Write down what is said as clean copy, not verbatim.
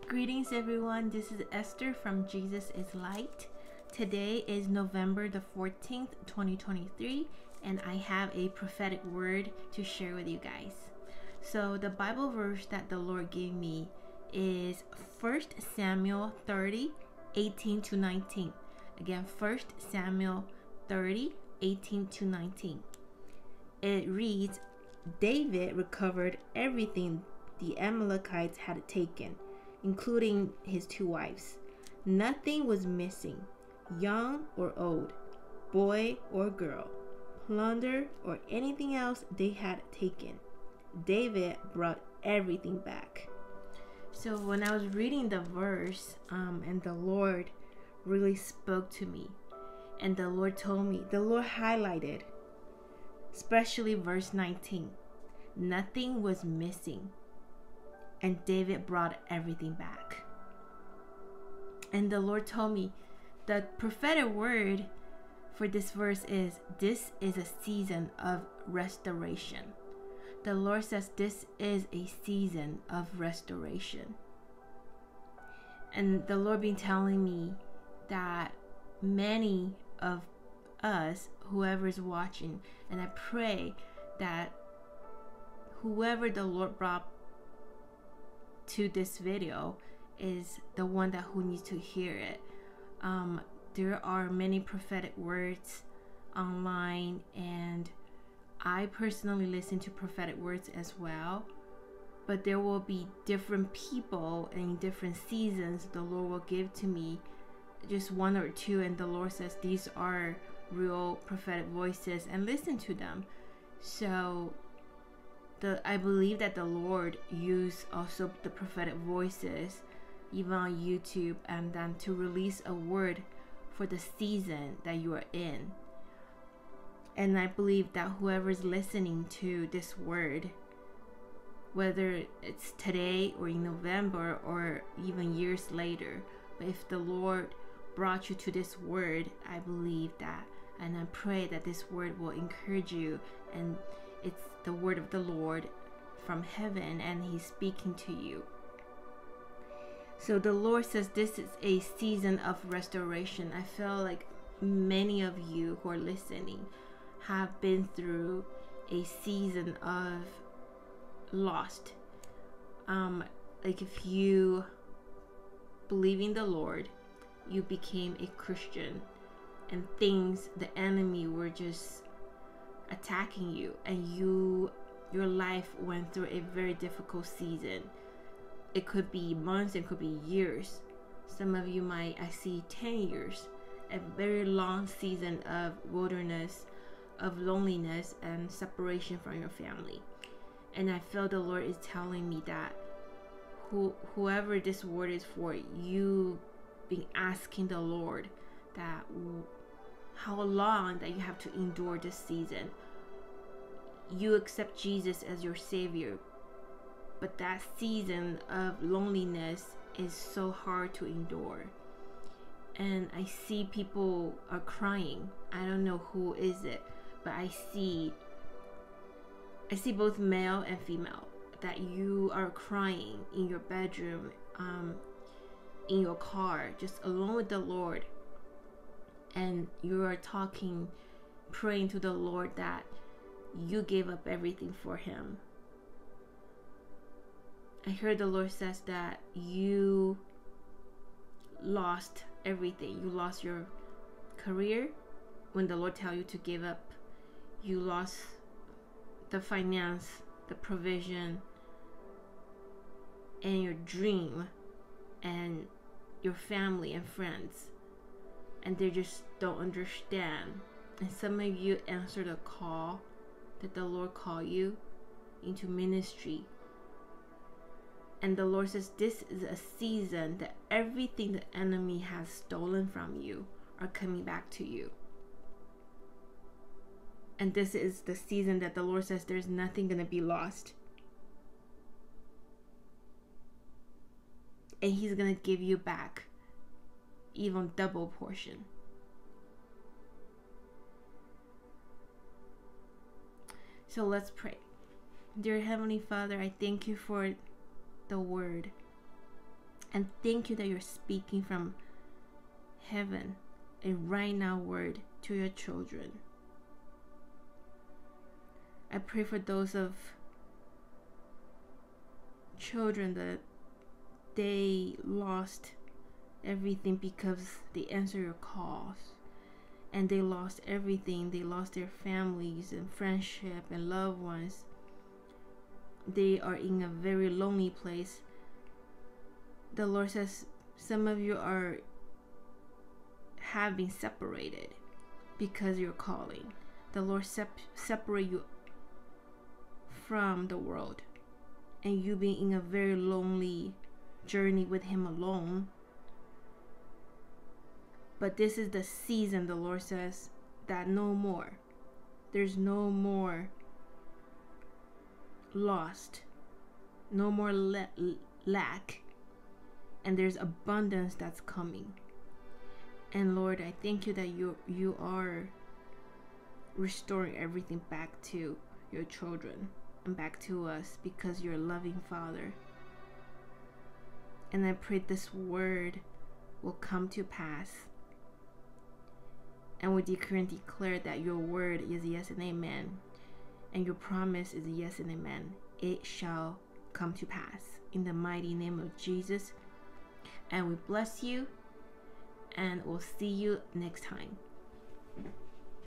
Greetings everyone, this is Esther from Jesus is Light. Today is November the 14th, 2023, and I have a prophetic word to share with you guys. So the Bible verse that the Lord gave me is 1 Samuel 30, 18 to 19. Again, 1 Samuel 30, 18 to 19. It reads, David recovered everything the Amalekites had taken, including his 2 wives. Nothing was missing, young or old, boy or girl, plunder or anything else they had taken. David brought everything back. So when I was reading the verse, and the Lord really spoke to me, and the Lord told me, the Lord highlighted, especially verse 19, nothing was missing, and David brought everything back. And the Lord told me the prophetic word for this verse is, this is a season of restoration. The Lord says this is a season of restoration. And the Lord been telling me that many of us, whoever's watching, and I pray that whoever the Lord brought to this video is the one that who needs to hear it. There are many prophetic words online, and I personally listen to prophetic words as well, but there will be different people in different seasons the Lord will give to me just 1 or 2, and the Lord says these are real prophetic voices and listen to them. So I believe that the Lord used also the prophetic voices even on YouTube, and then to release a word for the season that you are in. And I believe that whoever's listening to this word, whether it's today or in November or even years later, but if the Lord brought you to this word, I believe that, and I pray that this word will encourage you, and it's the word of the Lord from heaven, and He's speaking to you. So the Lord says this is a season of restoration. I feel like many of you who are listening have been through a season of lost. Like if you believe in the Lord, you became a Christian, and the enemy were just attacking you, and your life went through a very difficult season. It could be months, it could be years. Some of you might, I see 10 years, a very long season of wilderness, of loneliness and separation from your family. And I feel the Lord is telling me that whoever this word is for, you been asking the Lord that how long that you have to endure this season. You accept Jesus as your Savior, but that season of loneliness is so hard to endure. And I see people are crying. I don't know who is it, but I see both male and female, that you are crying in your bedroom, in your car, just alone with the Lord, and you are talking, praying to the Lord that you gave up everything for Him. I heard the Lord says that you lost everything. You lost your career when the Lord tell you to give up. You lost the finance, the provision, and your dream, and your family and friends, and they just don't understand. And some of you answered a call that the Lord called you into ministry, and the Lord says this is a season that everything the enemy has stolen from you are coming back to you. And this is the season that the Lord says there's nothing going to be lost, and He's going to give you back even double portion. So let's pray. Dear Heavenly Father, I thank you for the word. And thank you that you're speaking from heaven a right now word to your children. I pray for those of children that they lost everything because they answered your calls, and they lost everything. They lost their families and friendship and loved ones. They are in a very lonely place. The Lord says some of you have been separated because you're calling. The Lord separate you from the world, and you being in a very lonely journey with Him alone. But this is the season, the Lord says, that no more. There's no more lost, no more lack, and there's abundance that's coming. And Lord, I thank you that you are restoring everything back to your children and back to us, because you're a loving Father. And I pray this word will come to pass. And we decree and declare that your word is yes and amen, and your promise is yes and amen. It shall come to pass in the mighty name of Jesus. And we bless you, and we'll see you next time.